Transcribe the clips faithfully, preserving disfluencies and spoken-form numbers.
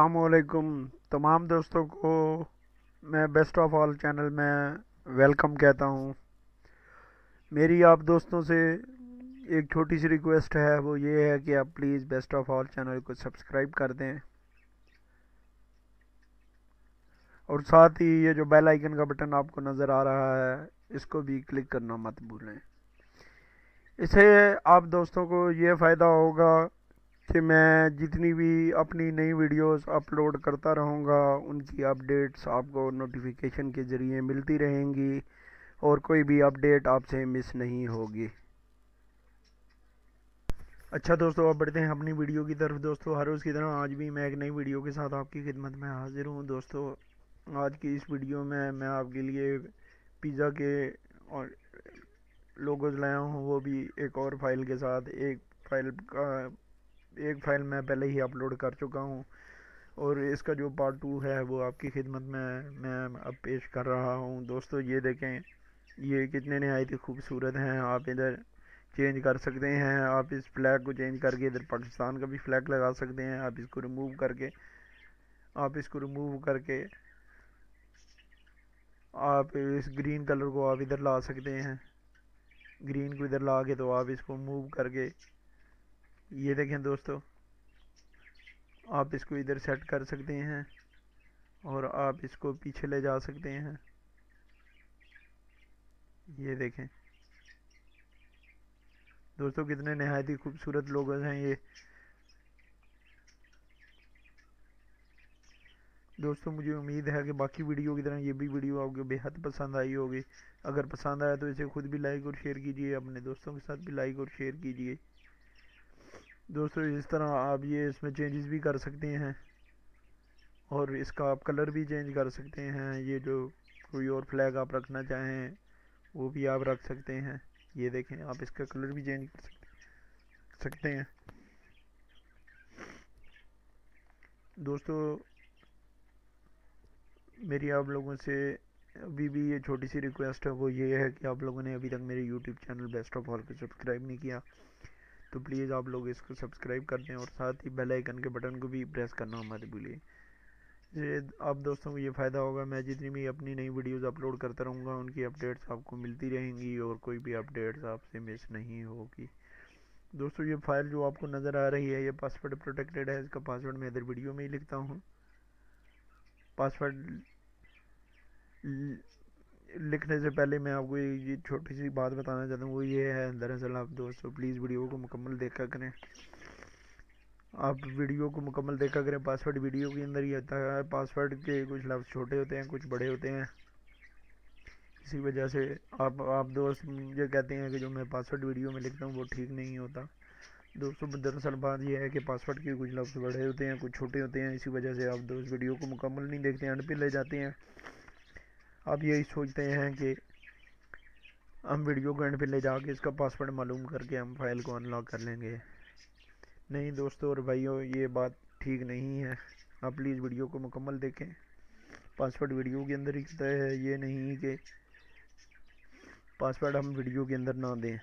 अस्सलाम वालेकुम तमाम दोस्तों को मैं बेस्ट ऑफ ऑल चैनल में वेलकम कहता हूँ। मेरी आप दोस्तों से एक छोटी सी रिक्वेस्ट है, वो ये है कि आप please best of all channel को सब्सक्राइब कर दें और साथ ही ये जो बेल आइकन का बटन आपको नज़र आ रहा है इसको भी क्लिक करना मत भूलें। इससे आप दोस्तों को ये फ़ायदा होगा कि मैं जितनी भी अपनी नई वीडियोस अपलोड करता रहूँगा उनकी अपडेट्स आपको नोटिफिकेशन के ज़रिए मिलती रहेंगी और कोई भी अपडेट आपसे मिस नहीं होगी। अच्छा दोस्तों, अब बढ़ते हैं अपनी वीडियो की तरफ। दोस्तों, हर रोज़ की तरह आज भी मैं एक नई वीडियो के साथ आपकी खिदमत में हाजिर हूँ। दोस्तों, आज की इस वीडियो में मैं आपके लिए पिज़्ज़ा के और लोगोज लाया हूँ, वो भी एक और फाइल के साथ। एक फाइल का एक फ़ाइल मैं पहले ही अपलोड कर चुका हूँ और इसका जो पार्ट टू है वो आपकी खिदमत में मैं अब पेश कर रहा हूँ। दोस्तों, ये देखें, ये कितने नहायत ही खूबसूरत हैं। आप इधर चेंज कर सकते हैं, आप इस फ्लैग को चेंज करके इधर पाकिस्तान का भी फ्लैग लगा सकते हैं। आप इसको रिमूव करके आप इसको रिमूव करके आप इस ग्रीन कलर को आप इधर ला सकते हैं। ग्रीन को इधर ला के तो आप इसको मूव करके, ये देखें दोस्तों, आप इसको इधर सेट कर सकते हैं और आप इसको पीछे ले जा सकते हैं। ये देखें दोस्तों, कितने नहायत ही खूबसूरत लोग हैं ये। दोस्तों, मुझे उम्मीद है कि बाकी वीडियो की तरह ये भी वीडियो आपको बेहद पसंद आई होगी। अगर पसंद आया तो इसे खुद भी लाइक और शेयर कीजिए, अपने दोस्तों के साथ भी लाइक और शेयर कीजिए। दोस्तों, इस तरह आप ये इसमें चेंजेस भी कर सकते हैं और इसका आप कलर भी चेंज कर सकते हैं। ये जो कोई और फ्लैग आप रखना चाहें वो भी आप रख सकते हैं। ये देखें, आप इसका कलर भी चेंज कर सकते हैं। दोस्तों, मेरी आप लोगों से अभी भी ये छोटी सी रिक्वेस्ट है, वो ये है कि आप लोगों ने अभी तक मेरे YouTube channel best of all को सब्सक्राइब नहीं किया तो प्लीज़ आप लोग इसको सब्सक्राइब कर दें और साथ ही बेल आइकन के बटन को भी प्रेस करना मत भूलिए। ये आप दोस्तों को ये फ़ायदा होगा, मैं जितनी भी अपनी नई वीडियोस अपलोड करता रहूँगा उनकी अपडेट्स आपको मिलती रहेंगी और कोई भी अपडेट्स आपसे मिस नहीं होगी। दोस्तों, ये फाइल जो आपको नज़र आ रही है ये पासवर्ड प्रोटेक्टेड है। इसका पासवर्ड मैं इधर वीडियो में ही लिखता हूँ। पासवर्ड लिखने से पहले मैं आपको ये छोटी सी बात बताना चाहता हूँ, वो ये है, दरअसल आप दोस्तों प्लीज़ वीडियो को मुकम्मल देखा करें। आप वीडियो को मुकम्मल देखा करें। पासवर्ड वीडियो के अंदर ही आता है। पासवर्ड के कुछ लफ्ज़ छोटे होते हैं, कुछ बड़े होते हैं। इसी वजह से आप आप दोस्त मुझे कहते हैं कि जो मैं पासवर्ड वीडियो में लिखता हूँ वो ठीक नहीं होता। दोस्तों, दरअसल बात यह है कि पासवर्ड के कुछ लफ्ज़ बड़े होते हैं, कुछ छोटे होते हैं। इसी वजह से आप दोस्त वीडियो को मुकम्मल नहीं देखते हैं, एंड पे ले जाते हैं। आप यही सोचते हैं कि हम वीडियो को एंड पे ले जाके इसका पासवर्ड मालूम करके हम फाइल को अनलॉक कर लेंगे। नहीं दोस्तों और भाइयों, ये बात ठीक नहीं है। आप प्लीज़ वीडियो को मुकम्मल देखें। पासवर्ड वीडियो के अंदर ही होता है, ये नहीं कि पासवर्ड हम वीडियो के अंदर ना दें।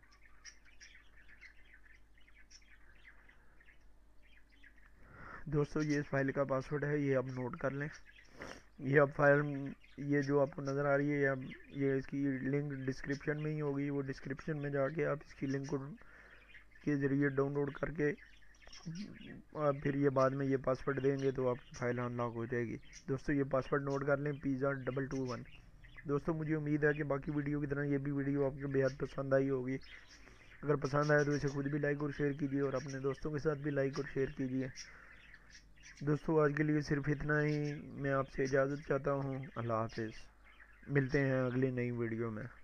दोस्तों, ये इस फाइल का पासवर्ड है, ये आप नोट कर लें। ये अब फाइल, ये जो आपको नज़र आ रही है, अब ये इसकी लिंक डिस्क्रिप्शन में ही होगी। वो डिस्क्रिप्शन में जाके आप इसकी लिंक को के ज़रिए डाउनलोड करके आप फिर ये बाद में ये पासवर्ड देंगे तो आपकी फ़ाइल अनलॉक हो जाएगी। दोस्तों, ये पासवर्ड नोट कर लें, पिज़्ज़ा डबल टू वन। दोस्तों, मुझे उम्मीद है कि बाकी वीडियो की तरह ये भी वीडियो आपको बेहद पसंद आई होगी। अगर पसंद आए तो इसे खुद भी लाइक और शेयर कीजिए और अपने दोस्तों के साथ भी लाइक और शेयर कीजिए। दोस्तों, आज के लिए सिर्फ इतना ही। मैं आपसे इजाज़त चाहता हूँ। अल्लाह हाफिज़। मिलते हैं अगली नई वीडियो में।